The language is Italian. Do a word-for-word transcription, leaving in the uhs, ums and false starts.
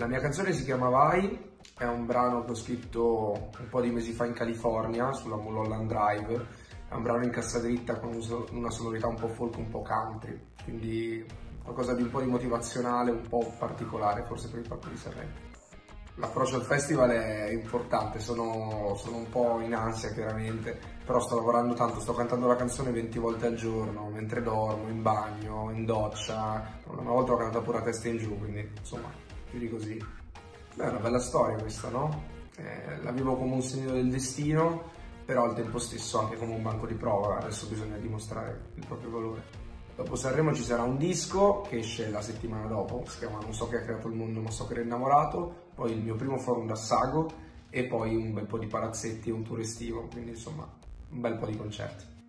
La mia canzone si chiama Vai, è un brano che ho scritto un po' di mesi fa in California sulla Mulholland Drive, è un brano in cassa dritta con una sonorità un po' folk, un po' country, quindi qualcosa di un po' di motivazionale, un po' particolare forse per il Palco di Sanremo. L'approccio al festival è importante, sono, sono un po' in ansia chiaramente, però sto lavorando tanto, sto cantando la canzone venti volte al giorno, mentre dormo, in bagno, in doccia, una volta l'ho cantata pure a testa in giù, quindi insomma, più di così. Beh, è una bella storia questa, no? Eh, la vivo come un segno del destino, però al tempo stesso anche come un banco di prova, adesso bisogna dimostrare il proprio valore. Dopo Sanremo ci sarà un disco che esce la settimana dopo, si chiama Non so che ha creato il mondo ma so che ero innamorato, poi il mio primo forum da Sago e poi un bel po' di palazzetti e un tour estivo, quindi insomma un bel po' di concerti.